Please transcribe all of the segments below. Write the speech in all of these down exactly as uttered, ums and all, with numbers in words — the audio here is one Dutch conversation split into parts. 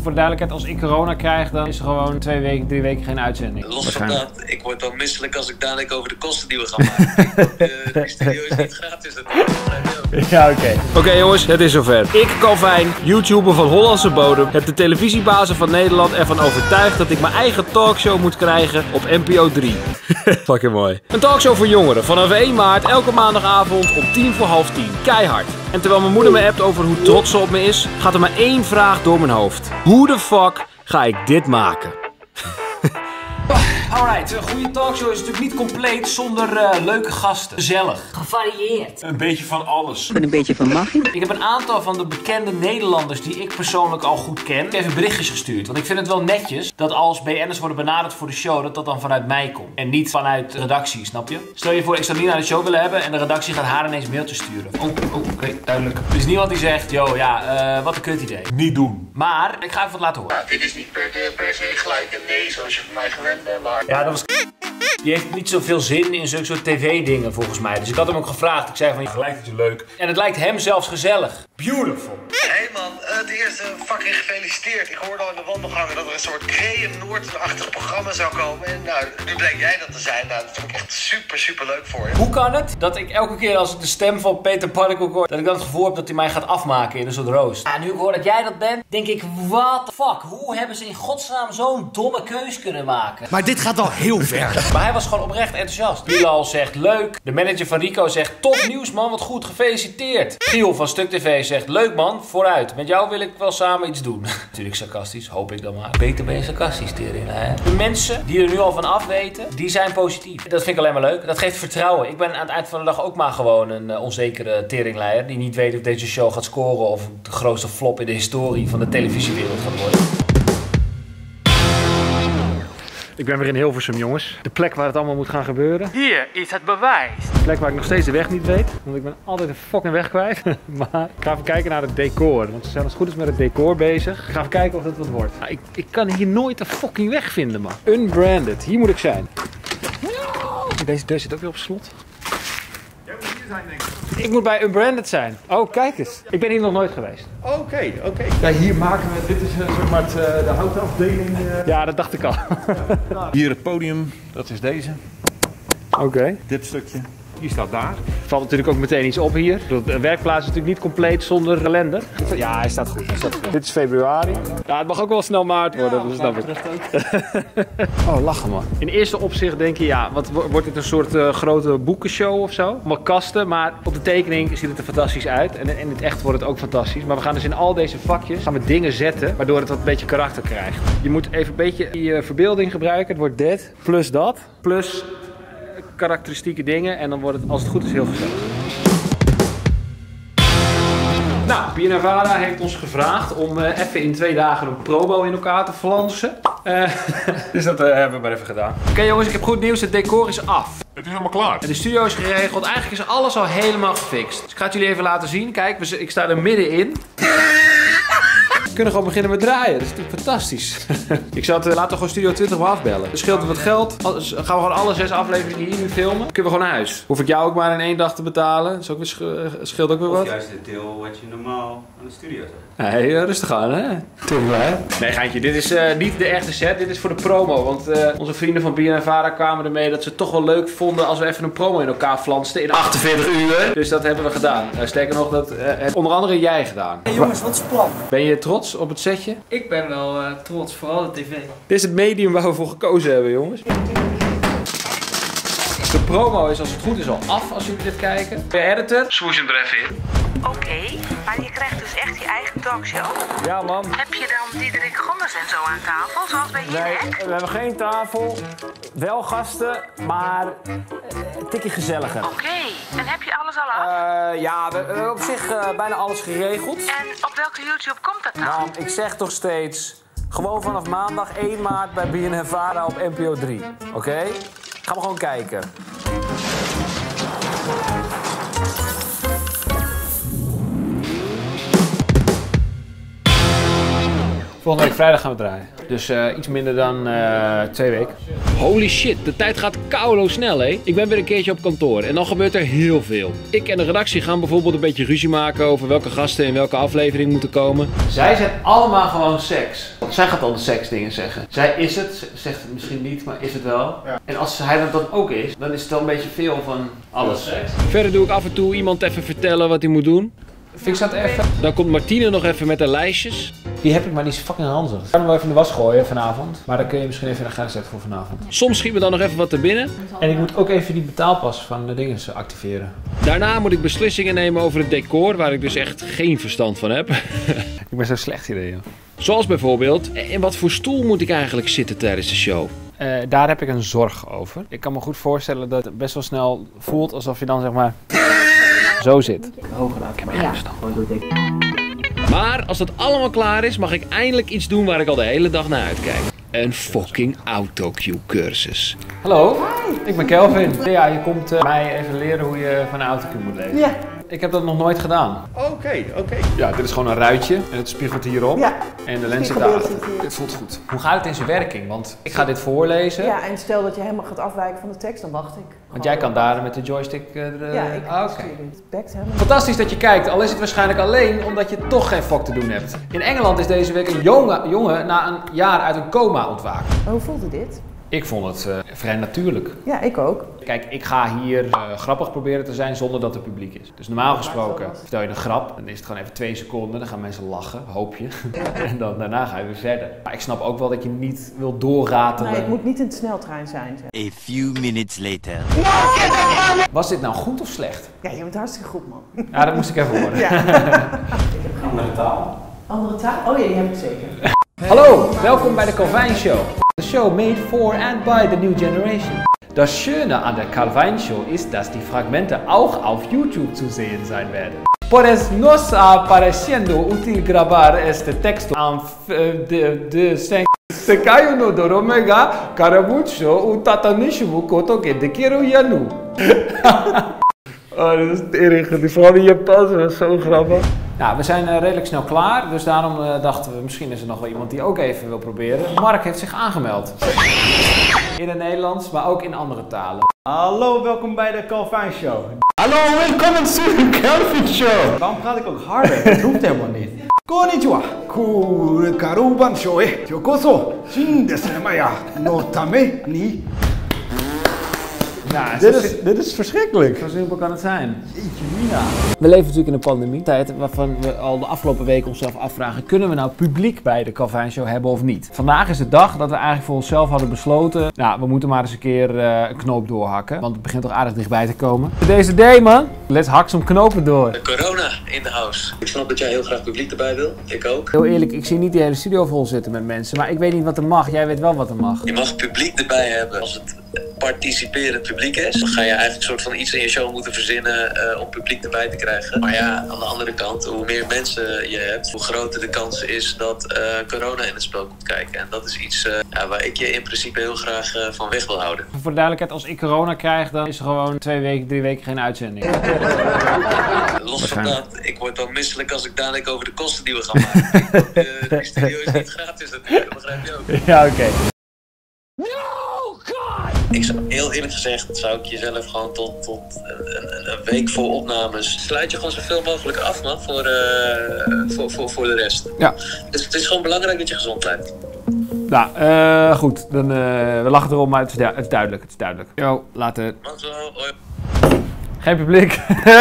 voor de duidelijkheid, als ik corona krijg, dan is er gewoon twee weken, drie weken geen uitzending. Los van dat, ik word dan misselijk als ik dadelijk over de kosten die we gaan maken. de, de studio is niet gratis, dat is Ja, oké. Okay. Oké okay, jongens, het is zover. Ik, Calvijn, YouTuber van Hollandse bodem, heb de televisiebazen van Nederland ervan overtuigd dat ik mijn eigen talkshow moet krijgen op N P O drie. Fucking mooi. Een talkshow voor jongeren vanaf één maart, elke maandagavond om tien voor half tien. Keihard. En terwijl mijn moeder me appt over hoe trots ze op me is, gaat er maar één vraag door mijn hoofd. Hoe de fuck ga ik dit maken? Alright, een goede talkshow is natuurlijk niet compleet zonder uh, leuke gasten. Gezellig. Gevarieerd. Een beetje van alles. Een beetje van magie. Ik heb een aantal van de bekende Nederlanders die ik persoonlijk al goed ken, ik heb even berichtjes gestuurd. Want ik vind het wel netjes dat als B N'ers worden benaderd voor de show, dat dat dan vanuit mij komt. En niet vanuit de redactie, snap je? Stel je voor, ik zou Nina naar de show willen hebben en de redactie gaat haar ineens mailtjes sturen. Oh, oh oké, okay, duidelijk. Er is niemand die zegt, yo, ja, uh, wat een kut idee. Niet doen. Maar, ik ga even wat laten horen. Ja, dit is niet per, per se gelijk een nee, zoals je van mij gewend bent, maar... Ja, dat was... Die heeft niet zoveel zin in zulke soort tv-dingen volgens mij. Dus ik had hem ook gevraagd. Ik zei van, je lijkt het je leuk. En het lijkt hem zelfs gezellig. Beautiful. Hé hey man, het eerste fucking gefeliciteerd. Ik hoorde al in de wandelgangen dat er een soort Creën Noord-achtig programma zou komen. En nou, nu bleek jij dat te zijn. Nou, dat vind ik echt super, super leuk voor je. Hoe kan het dat ik elke keer als ik de stem van Peter Parkour hoor, dat ik dan het gevoel heb dat hij mij gaat afmaken in een soort roost? Ja, nu ik hoor dat jij dat bent, denk ik, what the fuck? Hoe hebben ze in godsnaam zo'n domme keus kunnen maken? Maar dit gaat al heel ver. Maar hij was gewoon oprecht enthousiast. Bilal zegt leuk. De manager van Rico zegt top nieuws man, wat goed, gefeliciteerd. Giel van Stuk T V zegt leuk man, vooruit. Met jou wil ik wel samen iets doen. Natuurlijk sarcastisch, hoop ik dan maar. Beter ben je sarcastisch, Terin, hè? De mensen die er nu al van af weten, die zijn positief. Dat vind ik alleen maar leuk. Dat geeft vertrouwen. Ik ben aan het eind van de dag ook maar gewoon een uh, onzekere teringleier die niet weet of deze show gaat scoren of de grootste flop in de historie van de televisiewereld gaat worden. Ik ben weer in Hilversum, jongens. De plek waar het allemaal moet gaan gebeuren. Hier is het bewijs. De plek waar ik nog steeds de weg niet weet. Want ik ben altijd een fucking weg kwijt. Maar ik ga even kijken naar het decor. Want ze zijn als het goed is met het decor bezig. Ik ga even kijken of dat wat wordt. Nou, ik, ik kan hier nooit de fucking weg vinden, man. Unbranded. Hier moet ik zijn. Deze deur zit ook weer op slot. Jij moet hier zijn, denk ik. Ik moet bij Unbranded zijn. Oh, kijk eens. Ik ben hier nog nooit geweest. Oké, okay, oké. Okay. Ja, hier maken we, dit is uh, zeg maar het, uh, de houtafdeling. Uh... Ja, dat dacht ik al. Ja. Hier het podium, dat is deze. Oké. Okay. Dit stukje. Hier staat daar. Valt natuurlijk ook meteen iets op hier. De werkplaats is natuurlijk niet compleet zonder kalender. Ja, hij staat goed. Hij staat goed. Dit is februari. Ja, het mag ook wel snel maart worden, ja, dus snap ik. Oh, lachen man. In eerste opzicht denk je, ja, wat wordt dit een soort uh, grote boekenshow of zo? Allemaal kasten, maar op de tekening ziet het er fantastisch uit. En in het echt wordt het ook fantastisch. Maar we gaan dus in al deze vakjes gaan we dingen zetten, waardoor het wat een beetje karakter krijgt. Je moet even een beetje je verbeelding gebruiken. Het wordt dit, plus dat, plus karakteristieke dingen en dan wordt het, als het goed is, heel gezellig. Nou, B N N Vara heeft ons gevraagd om uh, even in twee dagen een promo in elkaar te flansen. Uh, dus dat uh, hebben we maar even gedaan. Oké okay, jongens, ik heb goed nieuws. Het decor is af. Het is helemaal klaar. En de studio is geregeld. Eigenlijk is alles al helemaal gefixt. Dus ik ga het jullie even laten zien. Kijk, ik sta er middenin. We kunnen gewoon beginnen met draaien. Dat is natuurlijk fantastisch. Ik zat, uh, laten we gewoon Studio twintig maar afbellen. Dat scheelt wat geld. Alles, gaan we gewoon alle zes afleveringen hier nu filmen. Dan kunnen we gewoon naar huis. Hoef ik jou ook maar in één dag te betalen. Dat is ook weer, scheelt ook weer wat. Of juist het deel wat je normaal aan de studio zet. Nee, uh, rustig aan hè. Nee geintje, dit is uh, niet de echte set. Dit is voor de promo. Want uh, onze vrienden van B N N Vara kwamen ermee dat ze het toch wel leuk vonden als we even een promo in elkaar flansten in achtenveertig uur. Dus dat hebben we gedaan. Uh, sterker nog, dat uh, heb onder andere jij gedaan. Hey jongens, wat is het plan? Ben je trots op het setje? Ik ben wel uh, trots, vooral de tv. Dit is het medium waar we voor gekozen hebben, jongens. De promo is als het goed is al af als jullie dit kijken. De editor, swoosh hem er even in. Oké, okay, maar je krijgt dus echt je eigen talkshow. Ja man. Heb je dan Diederik Gommers en zo aan tafel, zoals bij Jinek? Nee, we hebben geen tafel. Wel gasten, maar een tikje gezelliger. Oké, okay. En heb je alles al af? Uh, ja, we hebben op zich uh, bijna alles geregeld. En op welke YouTube komt dat dan? Nou, ik zeg toch steeds, gewoon vanaf maandag één maart bij B N N Vara op N P O drie. Oké? Okay? Gaan we gewoon kijken. Volgende week vrijdag gaan we draaien. Dus uh, iets minder dan uh, twee weken. Holy shit, de tijd gaat koulo snel, hé. Ik ben weer een keertje op kantoor en dan gebeurt er heel veel. Ik en de redactie gaan bijvoorbeeld een beetje ruzie maken over welke gasten in welke aflevering moeten komen. Zij zijn allemaal gewoon seks. Zij gaat al de seksdingen zeggen. Zij is het, zegt het misschien niet, maar is het wel. Ja. En als hij dat dan ook is, dan is het wel een beetje veel van alles seks. Verder doe ik af en toe iemand even vertellen wat hij moet doen. Fix dat even. Dan komt Martine nog even met de lijstjes. Die heb ik, maar die is fucking handig. Ik kan hem wel even in de was gooien vanavond. Maar dan kun je misschien even in de gaten zetten voor vanavond. Soms schiet me dan nog even wat er binnen. En ik moet ook even die betaalpas van de dingen activeren. Daarna moet ik beslissingen nemen over het decor, waar ik dus echt geen verstand van heb. Ik ben zo slecht hierin, joh. Zoals bijvoorbeeld, in wat voor stoel moet ik eigenlijk zitten tijdens de show? Uh, daar heb ik een zorg over. Ik kan me goed voorstellen dat het best wel snel voelt alsof je dan zeg maar zo zit. Hoger laat ik hem echt verstand. Maar als dat allemaal klaar is, mag ik eindelijk iets doen waar ik al de hele dag naar uitkijk. Een fucking autocue cursus. Hallo, hi. Ik ben Kelvin. Ja, je komt uh, mij even leren hoe je van een autocue moet lezen. Ja. Ik heb dat nog nooit gedaan. Oké, okay, oké. Okay. Ja, dit is gewoon een ruitje en het spiegelt hierop. Ja. En de lens zit daarachter. Dit voelt goed. Hoe gaat het in zijn werking? Want ik ga dit voorlezen. Ja, en stel dat je helemaal gaat afwijken van de tekst, dan wacht ik. Want jij kan daar met de joystick... Uh, de... Ja, ik ah, okay. het. Fantastisch dat je kijkt, al is het waarschijnlijk alleen omdat je toch geen fok te doen hebt. In Engeland is deze week een jonge, jongen na een jaar uit een coma ontwaakt. Maar hoe voelde dit? Ik vond het uh, vrij natuurlijk. Ja, ik ook. Kijk, ik ga hier uh, grappig proberen te zijn zonder dat er publiek is. Dus normaal gesproken vertel je een grap, dan is het gewoon even twee seconden, dan gaan mensen lachen, hoop je. En dan daarna ga je weer verder. Maar ik snap ook wel dat je niet wil doorratelen. Nee, het moet niet in de sneltrein zijn. Zeg. A few minutes later. Was dit nou goed of slecht? Ja, je bent hartstikke goed, man. Ja, dat moest ik even horen. Ja. Andere taal. Andere taal? Oh ja, die heb ik zeker. Hallo, welkom bij de Calvin Show. The show made for and by the new generation. Das Schöne an der Calvin Show ist, dass die Fragmente auch auf YouTube zu sehen sein werden. Por eso nos apareciendo útil grabar este texto am de de se caiu no doromega caramucho u tatanishimu koto ke de kero yanu. Oh, dat is tering. Die vrouw in Japan, dat is zo grappig. Nou, we zijn uh, redelijk snel klaar, dus daarom uh, dachten we, misschien is er nog wel iemand die ook even wil proberen. Mark heeft zich aangemeld. In het Nederlands, maar ook in andere talen. Hallo, welkom bij de Calvin Show. Hallo, welkom to the Calvin Show. Waarom praat ik ook harder? Dat hoeft helemaal niet. Konnichiwa. Cool, Calvin Show, eh. Yokoso. Shin desu ne, maya. No tame ni. Nou, dit, is, dit is verschrikkelijk. Zo simpel kan het zijn. We leven natuurlijk in een pandemietijd waarvan we al de afgelopen weken onszelf afvragen: kunnen we nou publiek bij de Calvin Show hebben of niet? Vandaag is de dag dat we eigenlijk voor onszelf hadden besloten: nou, we moeten maar eens een keer uh, een knoop doorhakken. Want het begint toch aardig dichtbij te komen. Deze day, man. Let's hak some knopen door. De corona in de house. Ik snap dat jij heel graag publiek erbij wil. Ik ook. Heel eerlijk, ik zie niet die hele studio vol zitten met mensen. Maar ik weet niet wat er mag. Jij weet wel wat er mag. Je mag publiek erbij hebben als het participerend publiek is. Dan ga je eigenlijk een soort van iets in je show moeten verzinnen uh, om publiek erbij te krijgen. Maar ja, aan de andere kant, hoe meer mensen je hebt, hoe groter de kans is dat uh, corona in het spel komt kijken. En dat is iets uh, ja, waar ik je in principe heel graag uh, van weg wil houden. Voor de duidelijkheid, als ik corona krijg, dan is er gewoon twee weken, drie weken geen uitzending. Los van dat, ik word dan misselijk als ik dadelijk over de kosten die we gaan maken. uh, die studio is niet gratis natuurlijk, dat begrijp je ook. Ja, oké. Okay. Ik zou heel eerlijk gezegd, zou ik jezelf gewoon tot, tot een, een, een week voor opnames. Sluit je gewoon zoveel mogelijk af, man, voor, uh, voor, voor, voor de rest. Ja. Dus het is gewoon belangrijk dat je gezond blijft. Nou, uh, goed. Dan, uh, we lachen erom, maar het is, het is duidelijk. Het is duidelijk. Yo, later. Geen publiek.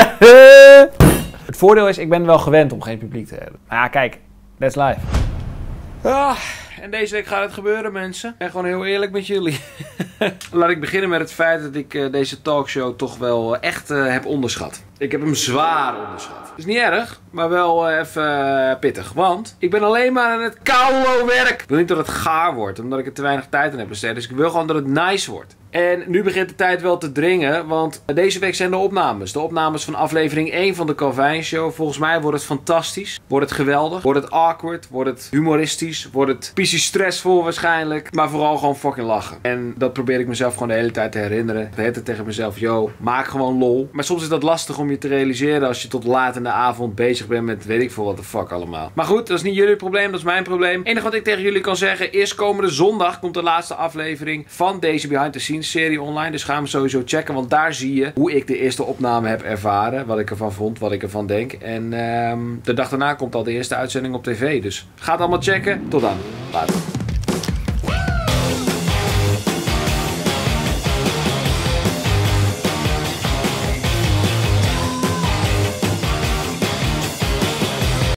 Het voordeel is, ik ben wel gewend om geen publiek te hebben. Maar ja, kijk. That's life. Ah, en deze week gaat het gebeuren, mensen. En gewoon heel eerlijk met jullie. Laat ik beginnen met het feit dat ik uh, deze talkshow toch wel uh, echt uh, heb onderschat. Ik heb hem zwaar onderschat. Het is niet erg, maar wel uh, even uh, pittig. Want ik ben alleen maar aan het koulo werk. Ik wil niet dat het gaar wordt, omdat ik er te weinig tijd aan heb besteed. Dus ik wil gewoon dat het nice wordt. En nu begint de tijd wel te dringen, want deze week zijn de opnames. De opnames van aflevering één van de Calvin Show. Volgens mij wordt het fantastisch. Wordt het geweldig. Wordt het awkward. Wordt het humoristisch. Wordt het pissie stressvol waarschijnlijk. Maar vooral gewoon fucking lachen. En dat probeer ik mezelf gewoon de hele tijd te herinneren. De hele tijd tegen mezelf, yo, maak gewoon lol. Maar soms is dat lastig om om je te realiseren als je tot laat in de avond bezig bent met weet ik veel wat de fuck allemaal. Maar goed, dat is niet jullie probleem, dat is mijn probleem. Het enige wat ik tegen jullie kan zeggen is komende zondag komt de laatste aflevering van deze Behind the Scenes serie online. Dus ga hem sowieso checken, want daar zie je hoe ik de eerste opname heb ervaren. Wat ik ervan vond, wat ik ervan denk. En um, de dag daarna komt al de eerste uitzending op tv. Dus ga het allemaal checken. Tot dan. Later.